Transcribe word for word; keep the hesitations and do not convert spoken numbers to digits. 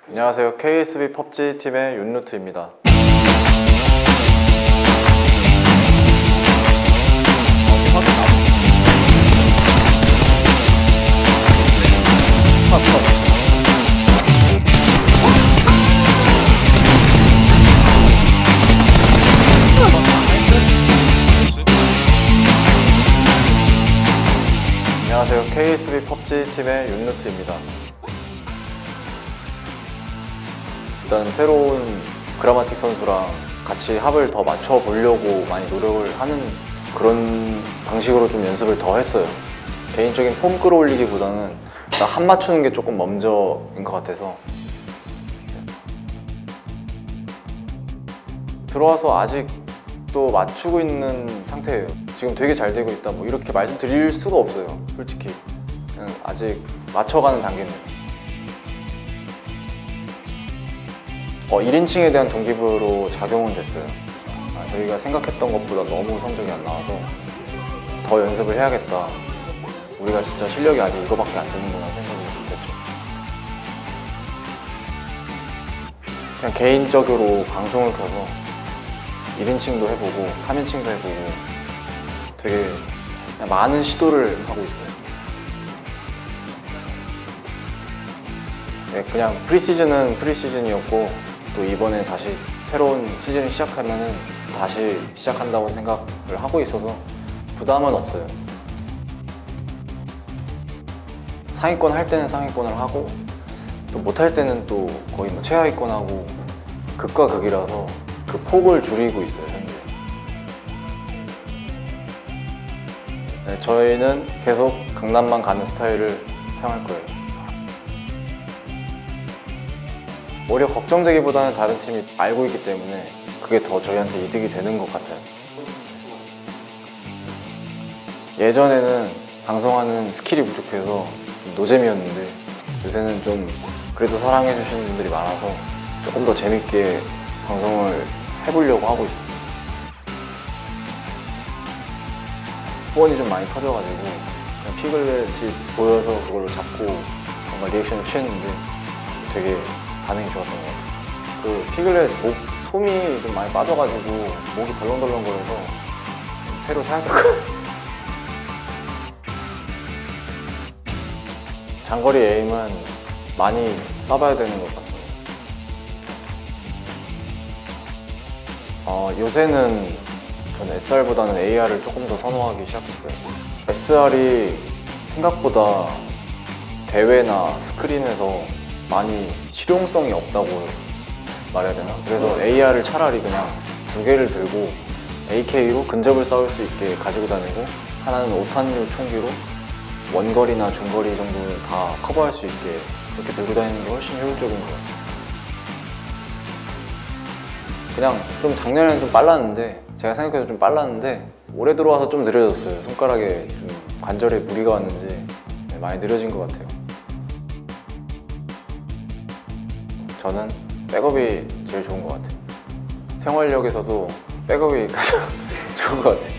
안녕하세요. 케이에스비 펍지 팀의 윤루트입니다. 안녕하세요. 케이에스비 펍지 팀의 윤루트입니다. 일단 새로운 그라마틱 선수랑 같이 합을 더 맞춰 보려고 많이 노력을 하는 그런 방식으로 좀 연습을 더 했어요. 개인적인 폼 끌어올리기보다는 일단 합 맞추는 게 조금 먼저인 것 같아서. 들어와서 아직도 맞추고 있는 상태예요. 지금 되게 잘 되고 있다 뭐 이렇게 말씀드릴 수가 없어요. 솔직히 그냥 아직 맞춰가는 단계입니다. 어, 일 인칭에 대한 동기부여로 작용은 됐어요. 아, 저희가 생각했던 것보다 너무 성적이 안 나와서 더 연습을 해야겠다. 우리가 진짜 실력이 아직 이거밖에 안 되는구나 생각이 됐죠. 그냥 개인적으로 방송을 켜서 일 인칭도 해보고 삼 인칭도 해보고 되게 그냥 많은 시도를 하고 있어요. 네, 그냥 프리시즌은 프리시즌이었고 또 이번에 다시 새로운 시즌을 시작하면은 다시 시작한다고 생각을 하고 있어서 부담은 없어요. 상위권 할 때는 상위권을 하고 또 못할 때는 또 거의 뭐 최하위권하고 극과 극이라서 그 폭을 줄이고 있어요, 현재. 네, 저희는 계속 강남만 가는 스타일을 사용할 거예요. 오히려 걱정되기보다는 다른 팀이 알고 있기 때문에 그게 더 저희한테 이득이 되는 것 같아요. 예전에는 방송하는 스킬이 부족해서 노잼이었는데 요새는 좀 그래도 사랑해 주시는 분들이 많아서 조금 더 재밌게 방송을 해보려고 하고 있어요. 후원이 좀 많이 터져가지고 그냥 피글렛이 보여서 그걸로 잡고 뭔가 리액션을 취했는데 되게 반응이 좋았던 것 같아요. 그 피글렛 목 솜이 좀 많이 빠져가지고 목이 덜렁덜렁거려서 새로 사야 될 것 같아요. 장거리 에임은 많이 써봐야 되는 것 같습니다. 어, 요새는 저는 에스알보다는 에이알을 조금 더 선호하기 시작했어요. 에스알이 생각보다 대회나 스크림에서 많이 실용성이 없다고 말해야 되나? 그래서 에이알을 차라리 그냥 두 개를 들고 에이케이로 근접을 쌓을 수 있게 가지고 다니고 하나는 오 탄류 총기로 원거리나 중거리 정도를 다 커버할 수 있게 그렇게 들고 다니는 게 훨씬 효율적인 것 같아요. 그냥 좀 작년에는 좀 빨랐는데 제가 생각해도 좀 빨랐는데 올해 들어와서 좀 느려졌어요. 손가락에 좀 관절에 무리가 왔는지 많이 느려진 것 같아요. 저는 백업이 제일 좋은 것 같아요. 생활력에서도 백업이 가장 좋은 것 같아요.